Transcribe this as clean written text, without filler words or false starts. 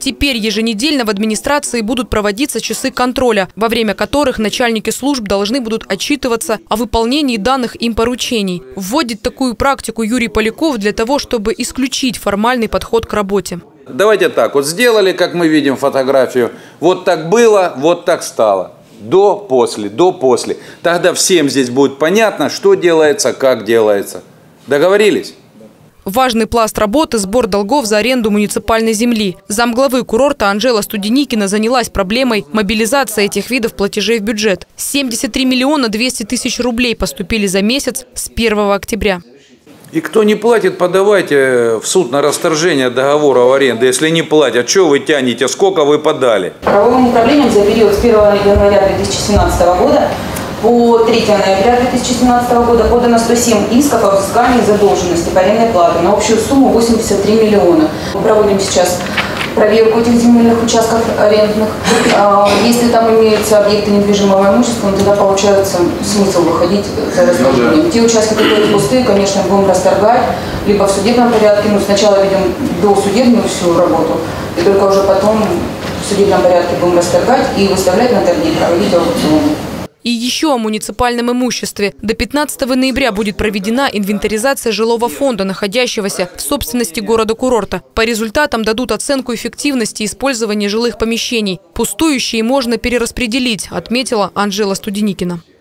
Теперь еженедельно в администрации будут проводиться часы контроля, во время которых начальники служб должны будут отчитываться о выполнении данных им поручений. Вводит такую практику Юрий Поляков для того, чтобы исключить формальный подход к работе. Давайте так, вот сделали, как мы видим фотографию, вот так было, вот так стало. До, после, до, после. Тогда всем здесь будет понятно, что делается, как делается. Договорились? Важный пласт работы – сбор долгов за аренду муниципальной земли. Замглавы курорта Анжела Студеникина занялась проблемой мобилизации этих видов платежей в бюджет. 73 миллиона 200 тысяч рублей поступили за месяц с 1 октября. И кто не платит, подавайте в суд на расторжение договора аренды. Если не платят, что вы тянете, сколько вы подали? Правовым управлением за период с 1 января 2017 года по 3 ноября 2017 года подано 107 исков о взыскании задолженности по арендной плате на общую сумму 83 миллиона. Мы проводим сейчас проверку этих земельных участков арендных. Если там имеются объекты недвижимого имущества, тогда получается смысл выходить за расторжением. Те участки, которые пустые, конечно, будем расторгать, либо в судебном порядке. Но сначала ведем досудебную всю работу, и только уже потом в судебном порядке будем расторгать и выставлять на торги, проводить аукционы. И еще о муниципальном имуществе. До 15 ноября будет проведена инвентаризация жилого фонда, находящегося в собственности города-курорта. По результатам дадут оценку эффективности использования жилых помещений. Пустующие можно перераспределить, отметила Анжела Студеникина.